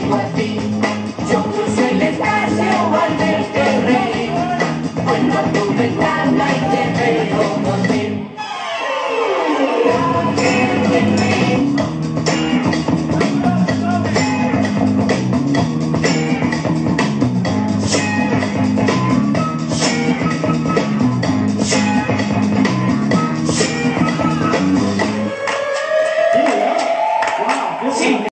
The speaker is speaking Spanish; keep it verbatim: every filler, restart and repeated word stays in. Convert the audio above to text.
llego a ti. Yo cruzo el espacio al verte reír. Vuelvo a tu ventana y te